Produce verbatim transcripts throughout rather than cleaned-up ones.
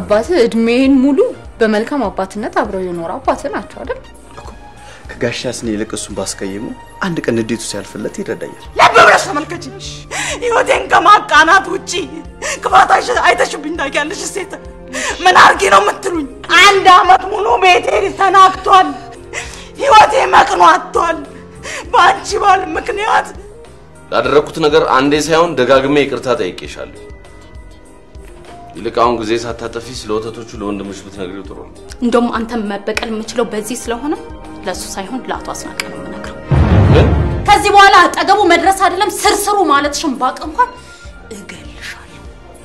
አባት እድሜን ሙሉ በመልካም አባትነት አብረው የኖሩ አባት ናቸው አይደል ከጋሻስኔ ለቀሱን ባስቀየሙ አንድ ቀን እንዴቱ ሲያልፍለት ይረዳኛል ለበብራሽ ተመልከቺ ህይወቴን ከማቃናት ውጪ ክፋታሽ አይተሽብኝ ታውቂያለሽ ሴት ምን አርጊ ነው የምትሉኝ አንድ አመት ሙሉ ቤቴ ተናክቷል ህይወቴ መቅኗቷል ባንቺ ባል ምክንያት ላደረኩት ነገር አንዴ ሳይሆን ደጋግሜ ይቅርታ ጠይቄሻለሁ ይልቃውን ጊዜ ሳታጠፊ ስለወተቶቹ ለወንድምሽ ብትነግሪው ጥሩ ነው እንደውም አንተ መበቀል የምችለው በዚህ ስለሆነ ለሱ ሳይሆን ላቱ አስናቀ ነው የምነግረው ከዚህ በኋላ አጠገቡ መድረስ አይደለም ስርስሩ ማለትሽም ባቅ እንኳን እገልሻለሁ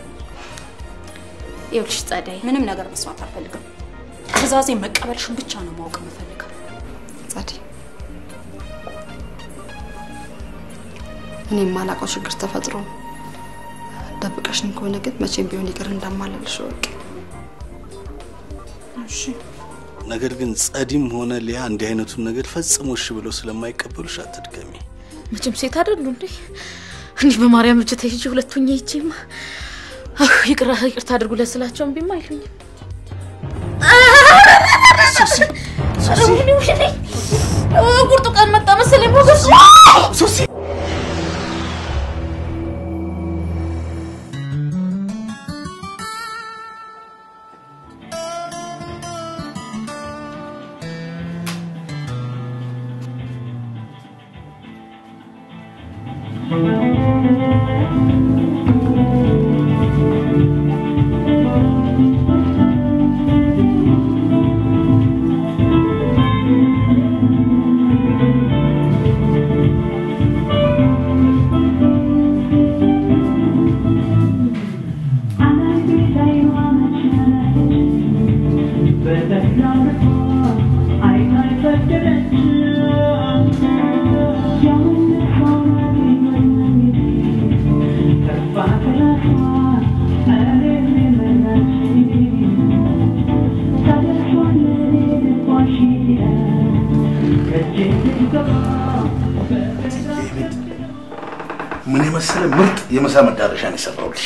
ይኸውልሽ ጸዳይ ምንም ነገር መስማት አልፈልግም ትዕዛዜ መቀበልሽን ብቻ ነው ማወቅ የምፈልገው ጸዳይ እኔ ማላቀው ችግር ተፈጥሮ ደብቀሽን ከሆነ ግን መቼም ቢሆን ይቅር እንደማላለሽ ወቅ እሺ ነገር ግን ጸዲም ሆነ ሊያ እንዲህ አይነቱን ነገር ፈጽሞሽ ብሎ ስለማይቀበሉሽ አትድገሚ መቼም ሴት አይደሉ እንዴ እንዴ በማርያም እጅ ተይጂ ሁለቱኛ ይቺማ አህ ይቅራ ይቅርታ አድርጉ ለስላቸውም ቢማ አይሉኝ ሱሲ ሱሲ ቁርጡ ቀን መጣ መሰለኝ ሞገስ ሱሲ ምን ይመስል ምርጥ የመሳ መዳረሻን ይሰራውልሽ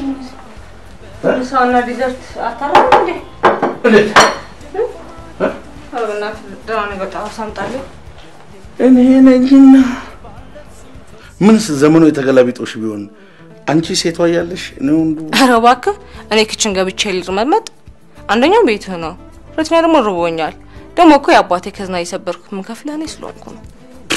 ሳውና ዲዘርት አታራም እንዴ እንዴት አረና ደራነ ገጣው ሳምጣለሁ እኔ ነኝና ምንስ ዘመኑ የተገላቢጦሽ ቢሆን አንቺ ሴቷ ያለሽ ነው እንዱ አረባከ እኔ ክችን ገብቼ ልርመመጥ አንደኛው ቤት ነው ሁለተኛ ደግሞ ርቦኛል ደግሞ እኮ ያባቴ ከዝና ይሰበርኩ ምን ከፍላኔ ስለሆንኩ ነው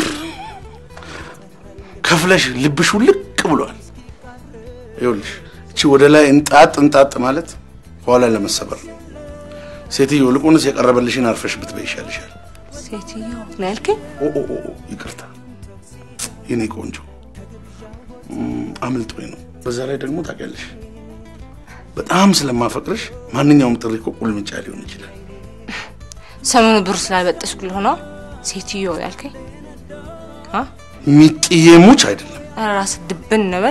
ከፍለሽ ልብሽ ልቅ ብሏል ይኸውልሽ እቺ ወደ ላይ እንጣጥ እንጣጥ ማለት ኋላ ለመሰበር ሴትዮ ልቁንስ የቀረበልሽን አርፈሽ ብትበይሻልሻል ሴትዮ ናልከኝ ኦ ኦ ኦ ይቅርታ የኔ ቆንጆ አምልጦኝ ነው በዛ ላይ ደግሞ ታውቂያለሽ በጣም ስለማፈቅርሽ ማንኛውም ጥሪ እኮ ቁልምጫ ሊሆን ይችላል ሰሞኑ ብር ስላልበጠስኩ ለሆነ ሴትዮ ያልከኝ አ ሚጥዬ ሙች አይደለም ራስ ድብን ነበል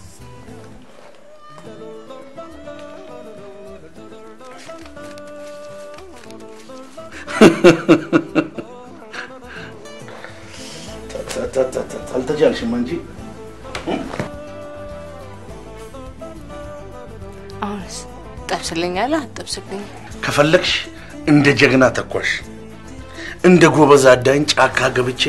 አልተጃልሽም እንጂ አሁንስ ጠብስልኛል አጥብስልኝ ከፈለክሽ እንደ ጀግና ተኳሽ እንደ ጎበዝ አዳኝ ጫካ ገብቼ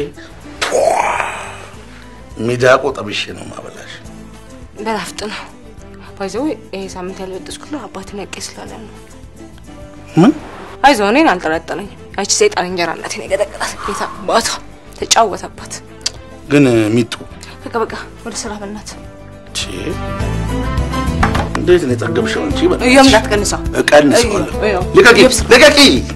ሚዳቆ ጠብሼ ነው ማበላሽ በላፍጥ ነው ባይዘው ይሄ ሳምንት ያልበጥስኩላ አባቴ ነቀስ ስላለ ነው ምን አይዞህ እኔን አልጠረጠረኝ አይቺ ሰይጣን እንጀራ እናቴ ነው ገደቀላት ጌታ ባቷ ተጫወተባት ግን ሚጡ በቃ በቃ ወደ ስራ በእናት እቺ እንዴት ነው ተጠገብሽው እንጂ በቃ እየም እንዳትቀንሳ እቀንሳለሁ ለቀቂ ለቀቂ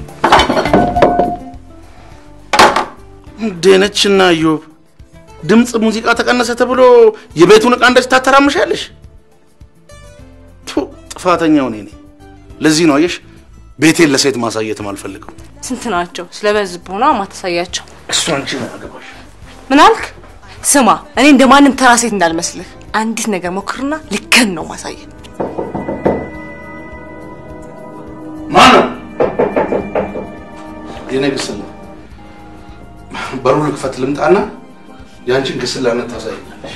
ደነችና ዮብ ድምጽ ሙዚቃ ተቀነሰ ተብሎ የቤቱን ዕቃ እንደዚህ ታተራምሻለሽ ጥፋተኛው ነኝ ለዚህ ነው አየሽ ቤቴን ለሴት ማሳየት ማልፈልገው ስንት ናቸው ስለበዝቦና ማተሳያቸው እሱ አንቺ ነው አገባሽ ምን አልክ ስማ እኔ እንደማንም ተራ ሴት እንዳልመስልህ አንዲት ነገር ሞክርና ልከን ነው ማሳየ ማነው የነግስል በሩን ክፈት ልምጣና ያንቺን ግስላነት ታሳይኛለሽ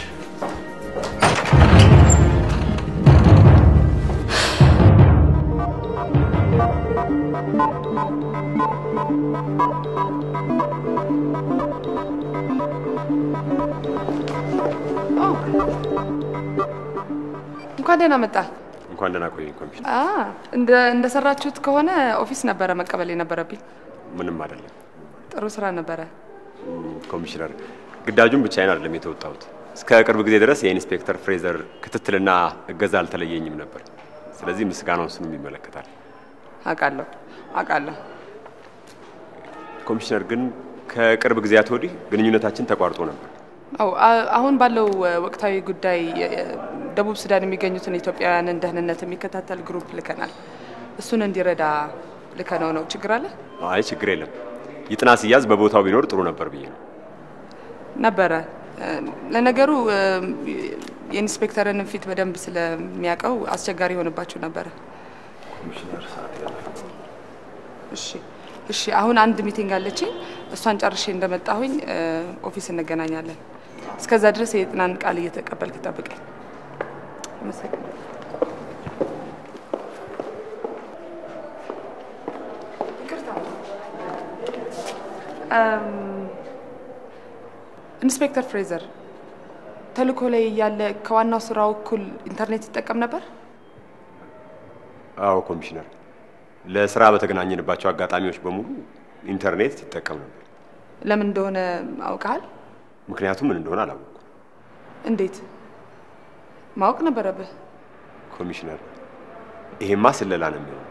እንኳን ደህና መጣ። እንኳን ደህና ቆይ ኮሚሽነር። አ እንደ እንደሰራችሁት ከሆነ ኦፊስ ነበረ መቀበል የነበረብኝ። ምንም አይደለም። ጥሩ ስራ ነበረ ኮሚሽነር። ግዳጁን ብቻዬን አይደለም የተወጣሁት። እስከ ቅርብ ጊዜ ድረስ የኢንስፔክተር ፍሬዘር ክትትልና እገዛ አልተለየኝም ነበር። ስለዚህ ምስጋናውን እሱንም ይመለከታል። አውቃለሁ አውቃለሁ። ኮሚሽነር ግን ከቅርብ ጊዜያት ወዲህ ግንኙነታችን ተቋርጦ ነበር። አው አሁን ባለው ወቅታዊ ጉዳይ ደቡብ ሱዳን የሚገኙትን ኢትዮጵያውያንን ደህንነት የሚከታተል ግሩፕ ልከናል። እሱን እንዲረዳ ልከነው ነው። ችግር አለ? አይ ችግር የለም። ይጥና ሲያዝ በቦታው ቢኖር ጥሩ ነበር ብዬ ነው። ነበረ። ለነገሩ የኢንስፔክተርን ፊት በደንብ ስለሚያቀው አስቸጋሪ ሆነባችሁ ነበር። ኮሚሽነር ሰዓት ያለ። እሺ እሺ አሁን አንድ ሚቲንግ አለችኝ። እሷን ጨርሼ እንደመጣሁኝ ኦፊስ እንገናኛለን። እስከዛ ድረስ የጥናን ቃል እየተቀበልክ ጠብቀኝ። አመሰግናለሁ። ኢንስፔክተር ፍሬዘር ተልኮ ላይ ያለ ከዋናው ስራው እኩል ኢንተርኔት ይጠቀም ነበር? አዎ ኮሚሽነር። ለስራ በተገናኘንባቸው አጋጣሚዎች በሙሉ ኢንተርኔት ይጠቀም ነበር። ለምን እንደሆነ አውቃል? ምክንያቱም ምን እንደሆነ አላወቅኩም። እንዴት? ማወቅ ነበረብህ ኮሚሽነር። ይሄማ ስለላ ነው የሚሆነው።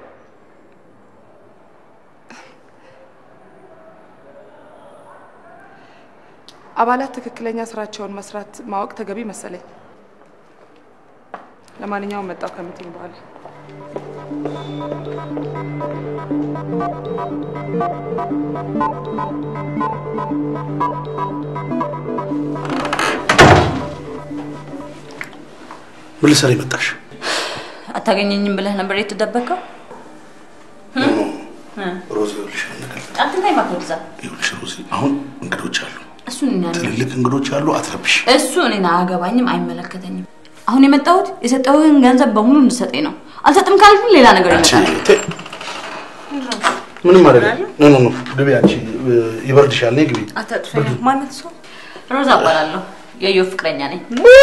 አባላት ትክክለኛ ስራቸውን መስራት ማወቅ ተገቢ መሰለኝ። ለማንኛውም መጣው ከሚቲንግ በኋላ ምን ልሰሪ መጣሽ? አታገኘኝም ብለህ ነበር የተደበቀው? ሮዚ ልሽ ነገር አትንታይ ማክሮዛ ይኸውልሽ ሮዚ አሁን እንግዶች አሉ። እሱን እኛ ትልልቅ እንግዶች አሉ። አትረብሽ። እሱ እኔን አያገባኝም፣ አይመለከተኝም። አሁን የመጣሁት የሰጠውን ገንዘብ በሙሉ እንድሰጠኝ ነው። አልሰጥም ካልክ ሌላ ነገር ይመጣል። ምንም አይደለም። ኖ ኖ ኖ ግቢ አንቺ ይበርድሻል። ነይ ግቢ። አታጥፈኝ። ማነት ሰው? ሮዛ እባላለሁ። የዮ ፍቅረኛ ነኝ።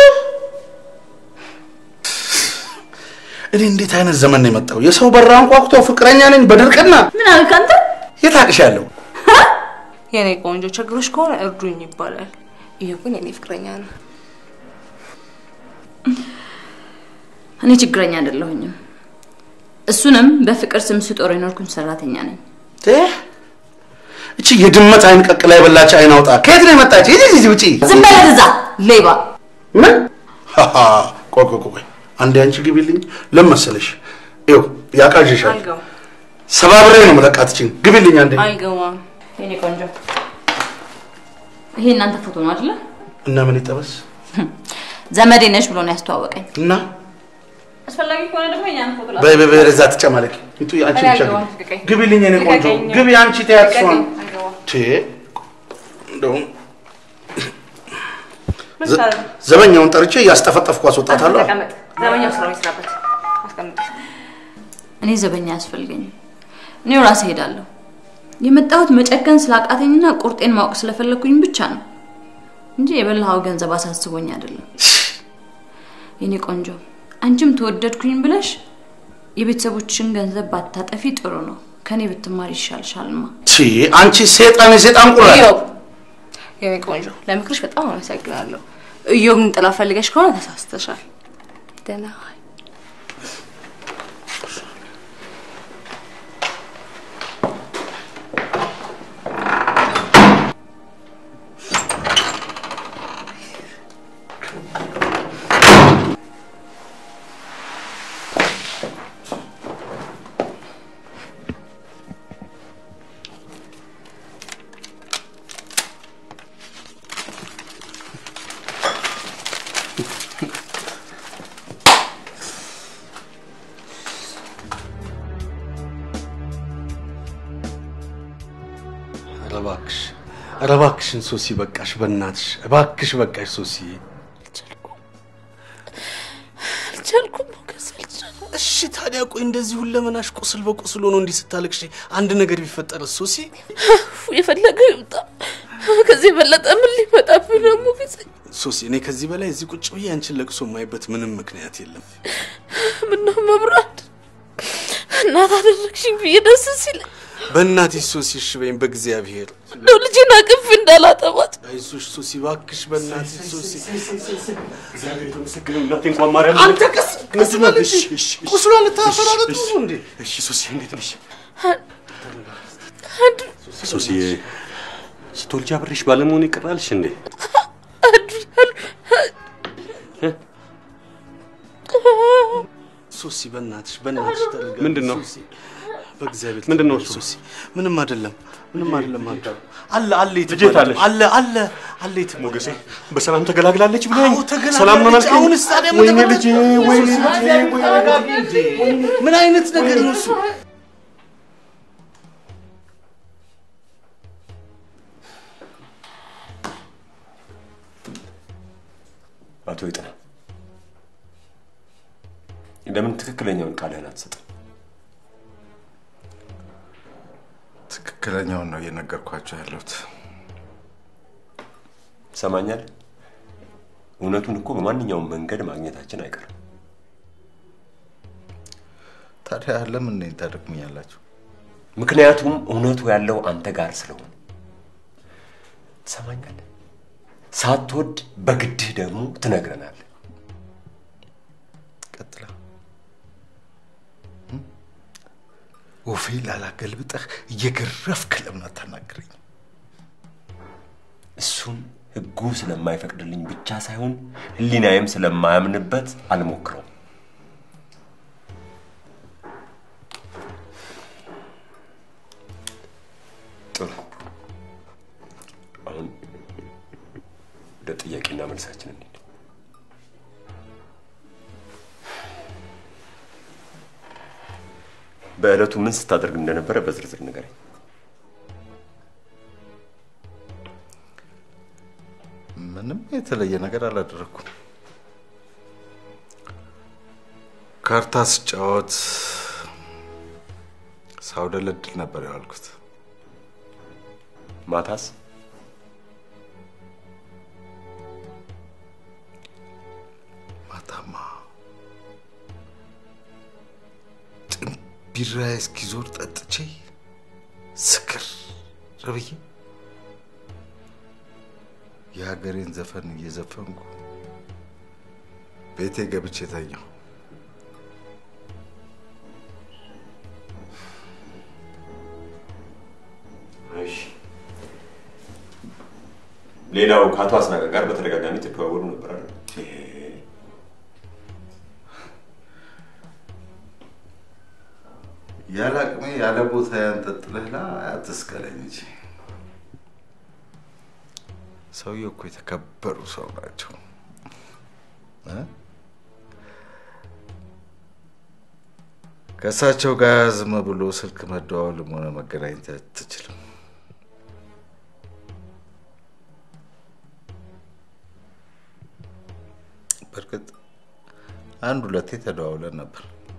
እኔ እንዴት አይነት ዘመን ነው የመጣው? የሰው በራ አንኳኩቶ ፍቅረኛ ነኝ በድርቅና ምን አልክ አንተ? የታቅሻለሁ የኔ ቆንጆ ችግሮች ከሆነ እርዱኝ ይባላል። ይሄ ግን የኔ ፍቅረኛ ነው። እኔ ችግረኛ አይደለሁኝም። እሱንም በፍቅር ስም ስጦር የኖርኩኝ ሰራተኛ ነኝ። እ እቺ የድመት አይን ቀቅላ የበላች አይን አውጣ ከየት ነው የመጣች? እዚህ እዚህ ውጪ ዝም በል እዛ ሌባ። ምን ሃሃ ቆይ ቆይ ቆይ አንዴ አንቺ ግቢልኝ። ለመሰለሽ ይው ያቃጅሻል። አይገው ሰባብሬ ነው መለቃትችን። ግቢልኝ አንዴ። አይገዋም የኔ ቆንጆ። ይሄ እናንተ ፎቶ ነው አይደል? እና ምን ይጠበስ? ዘመዴ ነሽ ብሎ ነው ያስተዋወቀኝ። እና አስፈላጊ ከሆነ ደግሞ የኛን ፎቶ ላ በይ በይ በይ ረዛ ተጨማለቂ። ይቱ አንቺ ብቻ ግቢ። ግቢልኝ የኔ ቆንጆ ግቢ። አንቺ ተያጥሷን ቴ እንደውም ዘበኛውን ጠርቼ ያስጠፈጠፍኩ አስወጣታለሁ። ተቀመጥ። ዘበኛው ስራው ይስራበት። አስቀምጥ። እኔ ዘበኛ ያስፈልገኝ። እኔ ራሴ ሄዳለሁ። የመጣሁት መጨከን ስላቃተኝና ቁርጤን ማወቅ ስለፈለኩኝ ብቻ ነው እንጂ የበላው ገንዘብ አሳስቦኝ አይደለም። የኔ ቆንጆ አንቺም ተወደድኩኝ ብለሽ የቤተሰቦችን ገንዘብ ባታጠፊ ጥሩ ነው። ከኔ ብትማር ይሻልሻልማ። ቺ አንቺ ሰይጣን ሰይጣን ቁራ። የኔ ቆንጆ ለምክርሽ በጣም አመሰግናለሁ። እዮብን ጥላ ፈልገሽ ከሆነ ተሳስተሻል። ደህና እባክሽ ኧረ እባክሽን ሶሲ በቃሽ። በእናትሽ እባክሽ በቃሽ ሶሲ። አልቻልኩም ሞገስ አልቻልኩም። እሺ ታዲያ ቆይ እንደዚህ ሁለመናሽ ቁስል በቁስል ሆኖ እንዲህ ስታለቅሽ አንድ ነገር ቢፈጠር ሶሲ? የፈለገ ይምጣ። ከዚህ በለጠ ምን ሊመጣብኝ ነው ሞገስ? ሶሲ እኔ ከዚህ በላይ እዚህ ቁጭ ብዬ አንቺን ለቅሶ የማይበት ምንም ምክንያት የለም። ምነው መብራት እናት አደረግሽኝ ብዬ ደስ ሲል በእናትሽ ሶሲ እሺ በይኝ በእግዚአብሔር ነው ልጅና ቅፍ እንዳላጠባት አይዞሽ ሶሲ እባክሽ በእናትሽ ሶሲ እግዚአብሔር ይመስገን እናቴ እንኳን ማርያም አንተ ቀስ መስለሽ እሺ ቁስሏ ልታፈራረጥ ነው እንዴ? እሺ ሶሲ እንዴት ነሽ? አንድ ሶሲ ስትወልጂ አብሬሽ ባለመሆኔ ይቀራልሽ እንዴ? ሶሲ በእናትሽ በእናትሽ ተረጋጊ። ምንድነው? በእግዚአብሔር ምንድነው ሶሲ? ምንም አይደለም ምንም አይደለም አንተ አለ አለ ይተባለ አለ አለ አለ ይተባለ ሞገሴ በሰላም ተገላግላለች ብለኝ ተገላግላለች። ሰላም ነው ማለት አሁን ስታዲያ ወይኔ ልጄ ወይኔ ልጄ ምን አይነት ነገር ነው እሱ? አቶ ይጥና እንደምን ትክክለኛውን ቃልህን አትሰጥም? ትክክለኛውን ነው እየነገርኳቸው ያለሁት። ሰማኛል። እውነቱን እኮ በማንኛውም መንገድ ማግኘታችን አይቀርም። ታዲያ ለምን እኔን ታደክሙኛላችሁ? ምክንያቱም እውነቱ ያለው አንተ ጋር ስለሆነ። ሰማኛል። ሳትወድ በግድህ ደግሞ ትነግረናለህ። ቀጥላ ወፌል አላገልብጠህ እየገረፍክ ለምን አታናግረኝ? እሱን ህጉ ስለማይፈቅድልኝ ብቻ ሳይሆን ህሊናዬም ስለማያምንበት አልሞክረው። ጥሩ አሁን ለጥያቄና መልሳችን እንሂድ። በእለቱ ምን ስታደርግ እንደነበረ በዝርዝር ንገረኝ። ምንም የተለየ ነገር አላደረኩም። ካርታ ስጫወት ሳውደለድል ነበር ያልኩት። ማታስ? ማታማ ቢራ እስኪዞር ጠጥቼ ስክር ረብዬ የሀገሬን ዘፈን እየዘፈንኩ ቤቴ ገብቼ ተኛሁ። እሺ ሌላው ከአቶ አስናቀ ጋር በተደጋጋሚ ተደዋወሉ ነበር አይደል? ያለ አቅሜ ያለ ቦታ ያንጠጥለህላ አትስከለኝ እንጂ ሰውዬው እኮ የተከበሩ ሰው ናቸው። ከእሳቸው ጋር ዝም ብሎ ስልክ መደዋወልም ሆነ መገናኘት አትችልም። በእርግጥ አንድ ሁለቴ ተደዋውለን ነበር።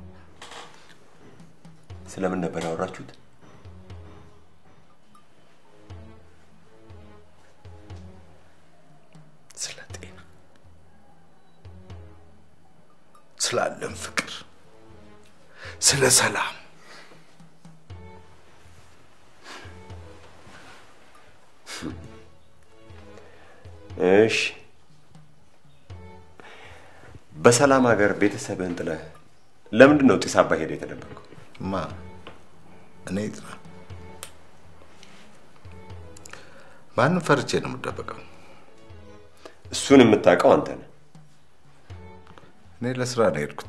ስለምን ነበር ያወራችሁት? ስለ ጤና፣ ስላለም ፍቅር፣ ስለ ሰላም። እሺ በሰላም ሀገር ቤተሰብህን ጥለህ ለምንድን ነው ጢስ አባይ ሄደህ የተደበቅከው? ማ እኔ ጥራ ማንን ፈርቼ ነው የምደበቀው? እሱን የምታውቀው አንተ ነህ። እኔ ለስራ ነው የሄድኩት።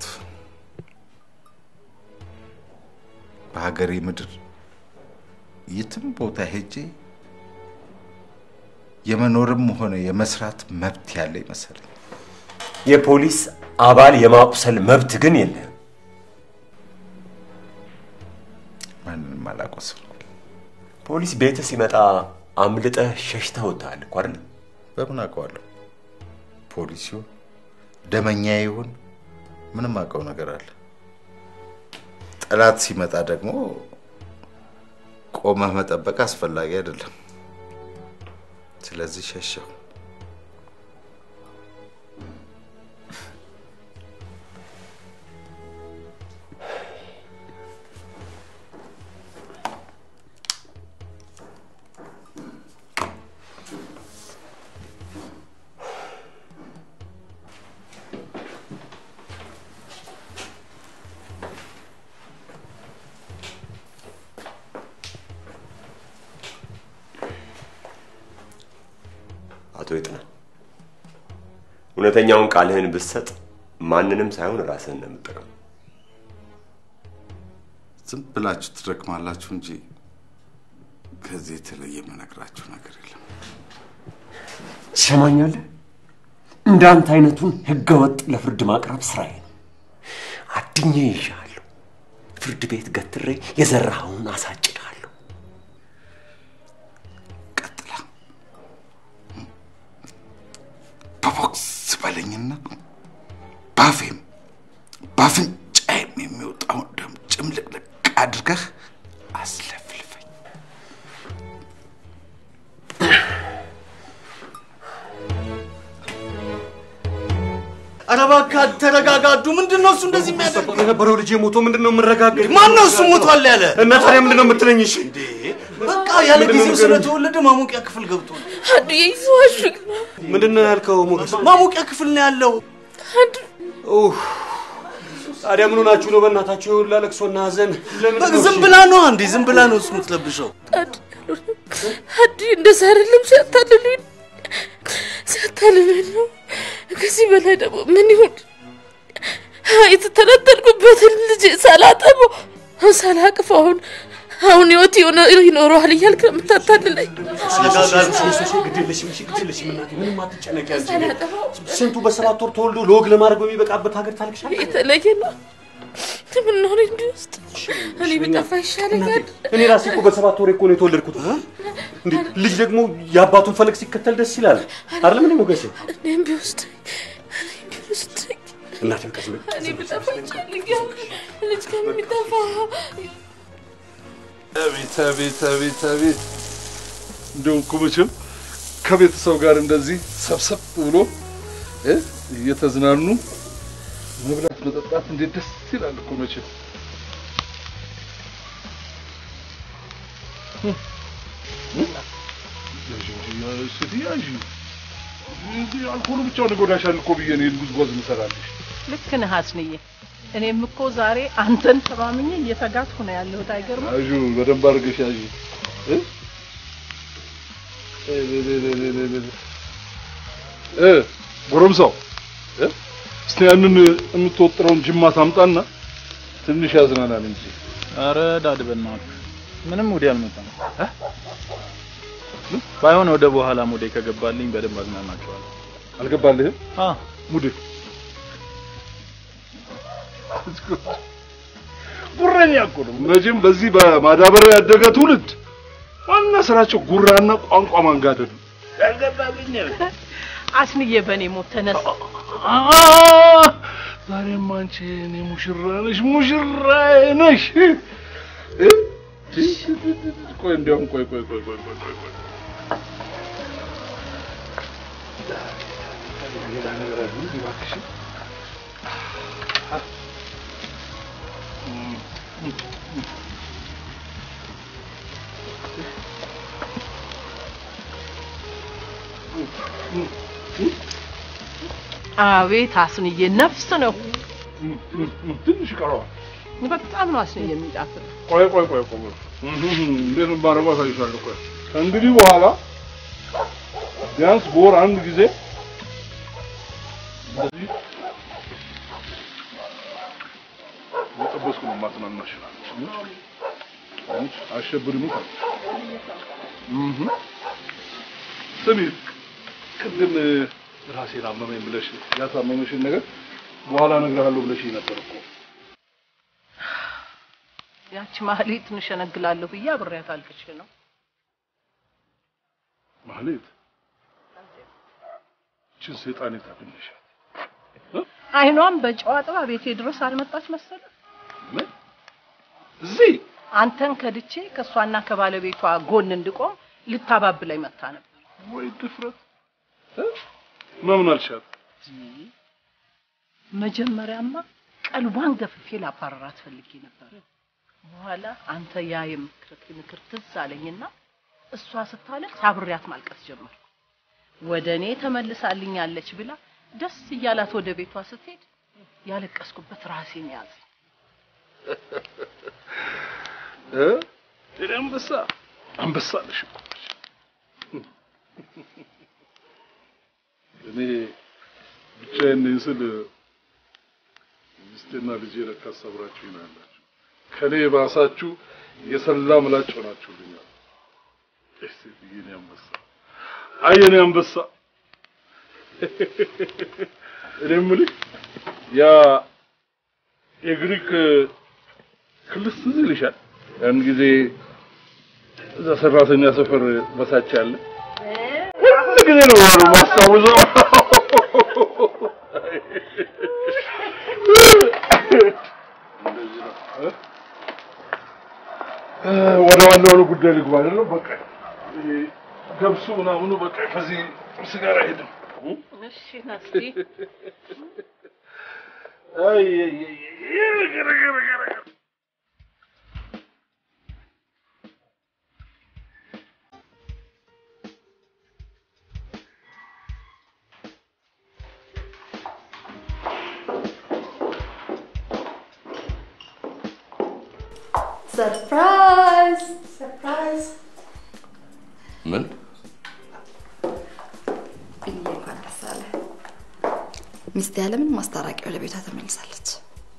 በሀገሬ ምድር የትም ቦታ ሄጄ የመኖርም ሆነ የመስራት መብት ያለ ይመስለኝ። የፖሊስ አባል የማቁሰል መብት ግን የለህም። ማንንም አላቆስም። ፖሊስ ቤት ሲመጣ አምልጠህ ሸሽተህ ወጣል እኮ አይደል? በምን አውቀዋለሁ? ፖሊሲው ደመኛ ይሁን ምንም አውቀው ነገር አለ? ጠላት ሲመጣ ደግሞ ቆመህ መጠበቅ አስፈላጊ አይደለም። ስለዚህ ሸሸው። አቶ ይጥና እውነተኛውን ቃልህን ብትሰጥ ማንንም ሳይሆን ራስህን ነው የምትጠቀመው። ዝም ብላችሁ ትደክማላችሁ እንጂ ከዚህ የተለየ የምነግራችሁ ነገር የለም። ትሰማኛለህ? እንዳንተ አይነቱን ህገወጥ ለፍርድ ማቅረብ ስራዬ ነው። አድኜ ይዣለሁ። ፍርድ ቤት ገትሬ የዘራኸውን አሳጭዳለሁ። ቀጥላ በቦክስ በለኝና ባፌም ባፍንጫዬም የሚወጣውን ደም ጭምልቅልቅ አድርገህ አስለፍልፈኝ። አረባካ ተረጋጋዱ። ምንድነው እሱ እንደዚህ የሚያደርገው? የነበረው ልጅ ሞቶ ምንድነው የምረጋገጥ? ማን ነው እሱ ሞቷል ያለ? እና ታዲያ ምንድነው የምትለኝ? እሺ እንዴ በቃ ያለ ጊዜው ስለተወለደ ማሞቂያ ክፍል ገብቶ ነው። አንዱ ይዟሽ ምንድነው ያልከው? ሞገስ ማሞቂያ ክፍል ነው ያለው። አንዱ ኡፍ ታዲያ ምን ሆናችሁ ነው? በእናታችሁ ይሁን ላለቅሶና ሐዘን ለምን ዝም ብላ ነው እንዴ? ዝም ብላ ነው እሱ የምትለብሸው። አንዱ እንደዛ አይደለም። ሲያታልሉኝ ሲያታልሉኝ ነው። ከዚህ በላይ ደግሞ ምን ይሁን? የተተነተልኩበትን ልጅ ሳላጠበው ሳላቅፈው አሁን አሁን ህይወት ይኖረዋል እያልክ ነው የምታታልለኝ? ግድልሽም ግድልሽም እናቴ ምንም አትጨነቂ። ስንቱ በሰባት ወር ተወልዶ ለወግ ለማድረግ በሚበቃበት ሀገር ታልቅሻለሽ። የተለየ ነው። ምን ነው እንዴ ውስጥ እኔ በጠፋ ይሻለኛል። እኔ ራሴ እኮ በሰባት ወር እኮ ነው የተወለድኩት። እንዴ ልጅ ደግሞ የአባቱን ፈለግ ሲከተል ደስ ይላል አይደል? ምን ሞገስ እኔም ቢወስድ እኔም ቢወስድ እናቴ ከዚህ እኔ በጠፋ ይሻለኛል። ልጅ ከሚጠፋ አቤት አቤት አቤት አቤት እንደው ኩብችም ከቤተሰብ ጋር እንደዚህ ሰብሰብ ብሎ እ እየተዝናኑ መብላት መጠጣት እንዴት ደስ ይላል እኮ መቼም። እዚህ አልኮሉ ብቻውን ይጎዳሻል እኮ ብዬ ነው ጉዝጓዝ ምሰራልሽ። ልክ ነህ አስንዬ። እኔም እኮ ዛሬ አንተን ተማምኜ እየተጋጥኩ ነው ያለሁት። አይገርምም? አዩ በደንብ አድርገሽ ያዢ እ እ ጎረምሳው እ እስቲ ያንን የምትወጥረውን ጅማት አምጣና ትንሽ ያዝናናል እንጂ። አረ ዳድ በእናትህ ምንም ሙዲ አልመጣም። እ ባይሆን ወደ በኋላ ሙዲ ከገባልኝ በደንብ አዝናናቸዋለሁ። አልገባልህም? አ ሙዲ ጉረኛ እኮ ነው። መቼም በዚህ በማዳበሪያ ያደገ ትውልድ ዋና ስራቸው ጉራና ቋንቋ ማንጋደድ ነው። ያልገባልኝ አስንዬ በኔ ሞት ተነስ። ዛሬም አንቺ እኔ ሙሽራ ነሽ ሙሽራ ነሽ እ ቆይ እንደውም ቆይ ቆይ ቆይ ቆይ ቆይ ቆይ ሌላ ነገር አለ እባክሽ። አቤት አስንዬ ነፍስ ነው። ትንሽ ቀረዋል። በጣም ነው አስንዬ የሚጣፍጥ። ቆይ ቆይ ቆይ ቆይ እንዴት ነው ባረባ ሳይሻለሁ። ቆይ ከእንግዲህ በኋላ ቢያንስ በወር አንድ ጊዜ እንደዚህ የጠበስኩ ነው ማጥናናሽ አንቺ አሸብርም ካል እህ ስሚ ቅድም ራሴን አመመኝ ብለሽ ያሳመመሽን ነገር በኋላ እነግርሃለሁ ብለሽ ነበር እኮ። ያቺ ማህሌት እንሸነግላለሁ ብዬ አብሬያት አልቅሼ ነው። ማህሌት እቺ ሰይጣን ታገኘሽ አይኗም በጨዋታዋ ቤቴ ድረስ አልመጣች መሰለ። ምን እዚህ አንተን ከድቼ ከሷና ከባለቤቷ ጎን እንድቆም ልታባብለኝ መጣ ነበር። ወይ ድፍረት እ ማምን አልሻት። መጀመሪያማ ቀልቧን ገፍፌ ላባረራት ፈልጌ ነበር። በኋላ አንተ ያ የምክርት ምክር ትዝ አለኝና እሷ ስታለቅስ አብሬያት ማልቀስ ጀመርኩ። ወደኔ ተመልሳልኛለች ብላ ደስ እያላት ወደ ቤቷ ስትሄድ ያለቀስኩበት ራሴን ያዘ። እ አንበሳ አንበሳ ነሽ እኮ እኔ ብቻዬን ነኝ ስል ሚስቴና ልጄ ለካ ሰብራችሁ ይናላችሁ ከኔ ባሳችሁ የሰላ ምላጭ ሆናችሁልኛል። እሺ ቢኔ አንበሳ አየኔ አንበሳ እኔ የምልህ ያ የግሪክ ክልስ ትዝ ይልሻል? ያን ጊዜ እዛ ሰራተኛ ሰፈር በሳች ያለ ሁሉ ጊዜ ነው ማስታወሰው። ወደ ዋናው ጉዳይ ልግባ አይደለም? በቃ ገብሱ ምናምኑ በቃ ከዚህ ቁርስ ጋር አይሄድም። እሺ ናስቲ አይ አይ አይ ገረ ገረ ገረ ሰርፕራይዝ ሰርፕራይዝ ምን እንኳን ደስ አለ። ሚስቴ ያለምን ማስታረቂያ ወደ ቤቷ ተመልሳለች።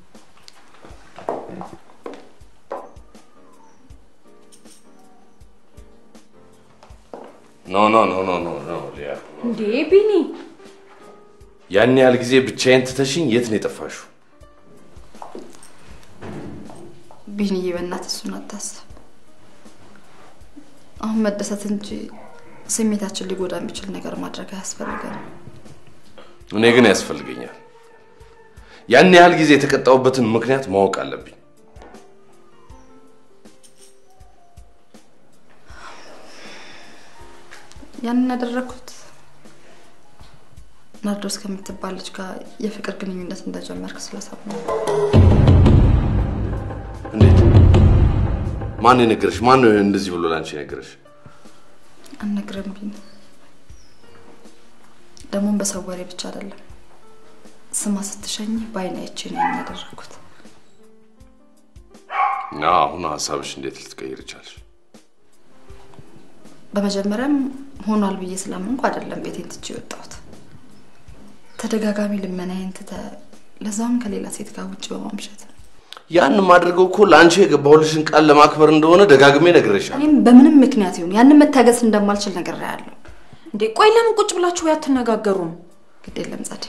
ኖ ኖ ኖ ኖ ኖ ኖ ሊያ እንዴ ቢኒ ያን ያህል ጊዜ ብቻዬን ትተሽኝ የት ነው የጠፋሽው? ቢኒ በእናትህ እሱን አታስብ። አሁን መደሰት እንጂ ስሜታችን ሊጎዳ የሚችል ነገር ማድረግ አያስፈልገንም። እኔ ግን ያስፈልገኛል። ያን ያህል ጊዜ የተቀጣውበትን ምክንያት ማወቅ አለብኝ። ያንን ያደረኩት ናርዶስ ከምትባል ልጅ ጋር የፍቅር ግንኙነት እንደጀመርክ ስለሰማሁ። እንዴት? ማን የነገረሽ? ማን ነው እንደዚህ ብሎ ላንቺ የነገረሽ? አልነግርም ቢኒ። ደግሞ በሰው ወሬ ብቻ አይደለም፣ ስማ ስትሸኝ ባይኔ አይቼ ነው ያደረኩት። ና አሁን ሐሳብሽ እንዴት ልትቀይር ቻልሽ? በመጀመሪያም ሆኗል ብዬ ስለማንኩ አይደለም ቤቴን ትቼ ወጣሁት። ተደጋጋሚ ልመናዬን ትተህ ለዛውም ከሌላ ሴት ጋር ውጪ በማምሸት ያን ማድረገው እኮ ላንቺ የገባሁልሽን ቃል ለማክበር እንደሆነ ደጋግሜ ነግሬሻለሁ። እኔም በምንም ምክንያት ይሁን ያንን መታገስ እንደማልችል ነግሬሃለሁ። እንዴ ቆይ ለምን ቁጭ ብላችሁ ያትነጋገሩም? ግድ የለም ጸዴ፣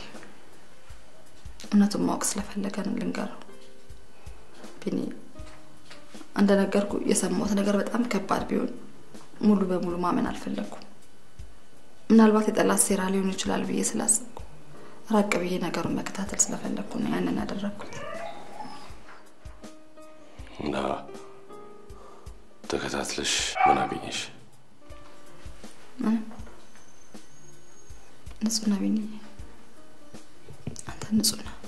እውነቱን ማወቅ ስለፈለገ ነው ልንገረው። ቢኒ እንደነገርኩ የሰማሁት ነገር በጣም ከባድ ቢሆን ሙሉ በሙሉ ማመን አልፈለኩም። ምናልባት የጠላት ሴራ ሊሆን ይችላል ብዬ ስላሰብኩ ራቅ ብዬ ነገሩን መከታተል ስለፈለኩ ነው ያንን ያደረኩት። እና ተከታትለሽ ምን አገኘሽ? ምንም። ንጹህ ነህ ቢኒ፣ አንተ ንጹህ ነህ።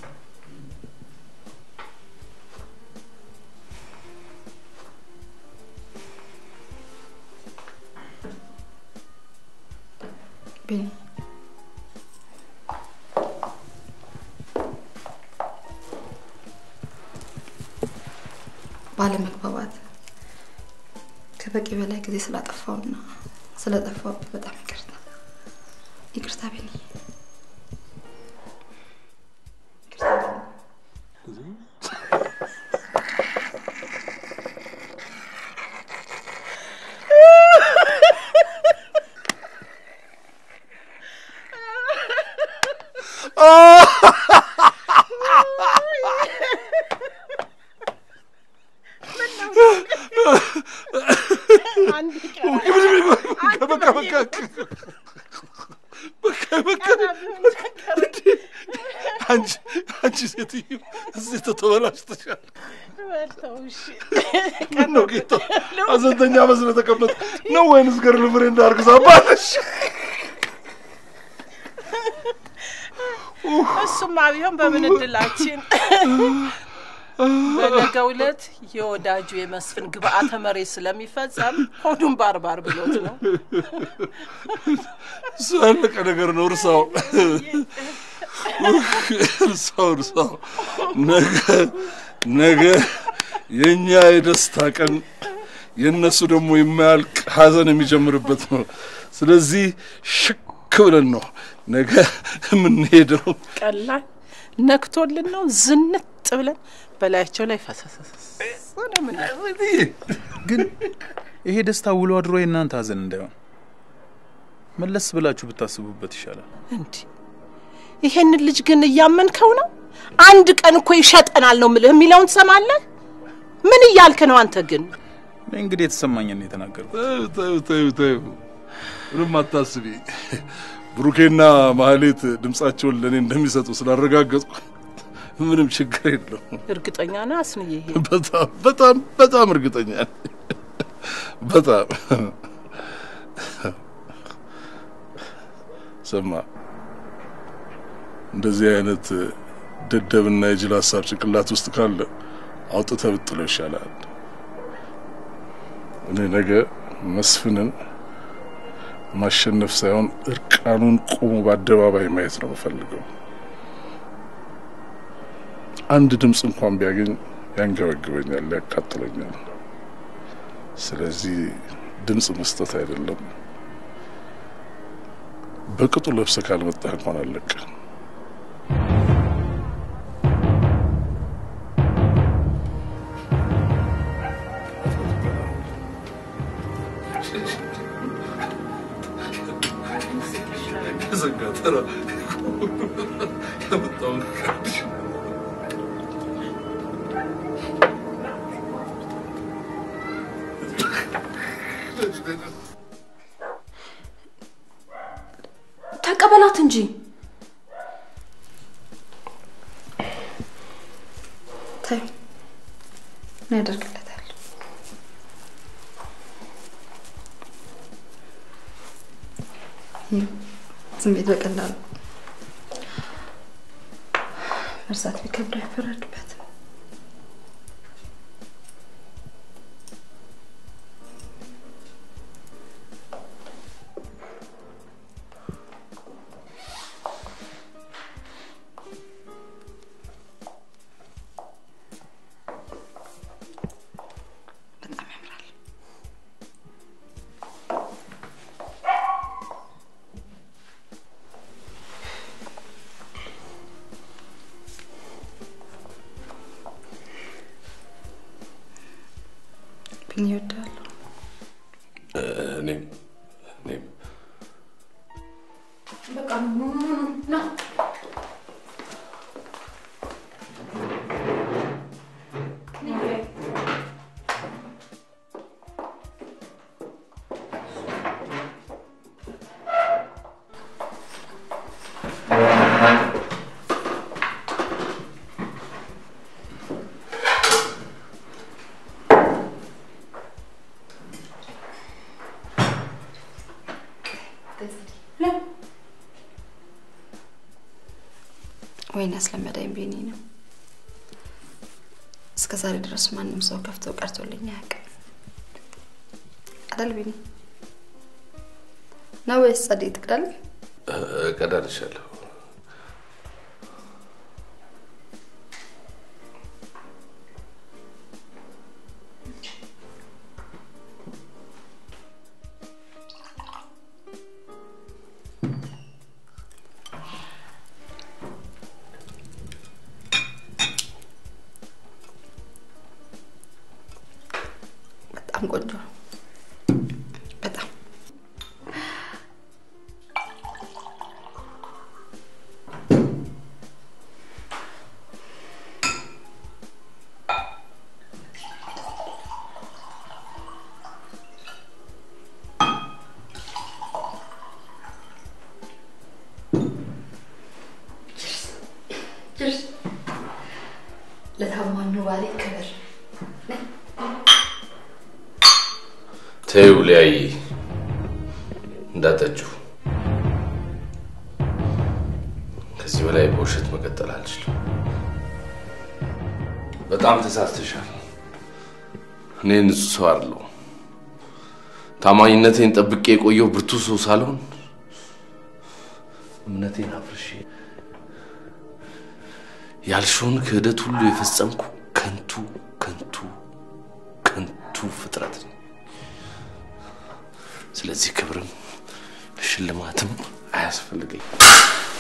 ቢኒ ባለመግባባት ከበቂ በላይ ጊዜ ስላጠፋውና ስለጠፋው በጣም ይቅርታ። ይቅርታ ቢኒ። አንቺ አንቺ ሴትዮ እዚህ ተተበላሽተሻል። በልተውሽ ነው ጌታ አዘንተኛ መስለ ተቀመጥ ነው ወይንስ ገርል ፍሬንድ አርግዛባለሽ? እሱማ ቢሆን በምን እድላችን። በነገው ዕለት የወዳጁ የመስፍን ግብአተ መሬት ስለሚፈጸም ሆዱን ባርባር ብሎት ነው። ሳለቀ ነገር ነው። እርሳው እርሳው እርሳው ነገ ነገ የኛ የደስታ ቀን የነሱ ደግሞ የማያልቅ ሀዘን የሚጀምርበት ነው። ስለዚህ ሽክ ብለን ነው ነገ ምን ሄደው ቀላል ነክቶልን ነው ዝንጥ ብለን በላያቸው ላይ ፈሰሰሰ ምን ግን ይሄ ደስታ ውሎ አድሮ የእናንተ ሀዘን እንዳይሆን መለስ ብላችሁ ብታስቡበት ይሻላል እንዴ ይሄን ልጅ ግን እያመንከው ነው አንድ ቀን እኮ ይሸጠናል ነው ምልህ የሚለውን ትሰማለህ ምን እያልክ ነው አንተ ግን እንግዲህ የተሰማኝን ነው የተናገርኩት ተው ተው ተው ምንም አታስቢ ብሩኬና ማህሌት ድምጻቸውን ለኔ እንደሚሰጡ ስላረጋገጥኩ ምንም ችግር የለውም እርግጠኛ ነህ አስንዬ ይሄ በጣም በጣም በጣም እርግጠኛ በጣም ሰማ እንደዚህ አይነት ደደብና የጅል ሐሳብ ጭንቅላት ውስጥ ካለ አውጥተህ ብትለው ይሻላል እኔ ነገ መስፍንን ማሸነፍ ሳይሆን እርቃኑን ቆሞ በአደባባይ ማየት ነው የምፈልገው አንድ ድምጽ እንኳን ቢያገኝ ያንገበግበኛል ያቃጥለኛል ስለዚህ ድምጽ መስጠት አይደለም በቅጡ ለብሰ ካልመጣህ እንኳን አለቀ ዘጋተራ በጣም ተቀበላት እንጂ ታይ ምን ያደርግለታል ስሜት በቀላሉ መርሳት ቢከብድ አይፈረድበት ይወዳል እኔም እኔም በቃ ና ወይኔ አስለመዳኝ ቢኒ ነው እስከ ዛሬ ድረስ ማንም ሰው ከፍቶ ቀርቶልኝ አያውቅም አይደል ቢኒ ነው ወይስ ጸዴት ቅዳል ቀዳልሻለሁ ቆንጆ በጣም ለታማኙ ባሌ ክብር ተይው ላይ እንዳጠጩ ከዚህ በላይ በውሸት መቀጠል አልችልም በጣም ተሳስተሻል እኔ ንጹህ ሰው አይደለሁም ታማኝነቴን ጠብቄ የቆየው ብርቱ ሰው ሳልሆን እምነቴን አፍርሼ ያልሽውን ክህደት ሁሉ የፈጸምኩ ከንቱ ከንቱ ከንቱ ፍጥረት ነኝ ስለዚህ ክብርም ሽልማትም አያስፈልገኝ።